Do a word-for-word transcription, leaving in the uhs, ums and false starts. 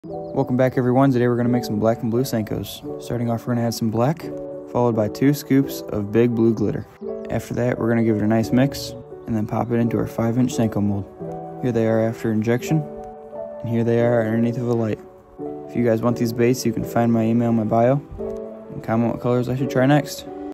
Welcome back everyone. Today we're going to make some black and blue senkos. Starting off, we're going to add some black, followed by two scoops of big blue glitter. After that, we're going to give it a nice mix, and then pop it into our five inch senko mold. Here they are after injection, and here they are underneath of a light. If you guys want these baits, you can find my email in my bio, and comment what colors I should try next.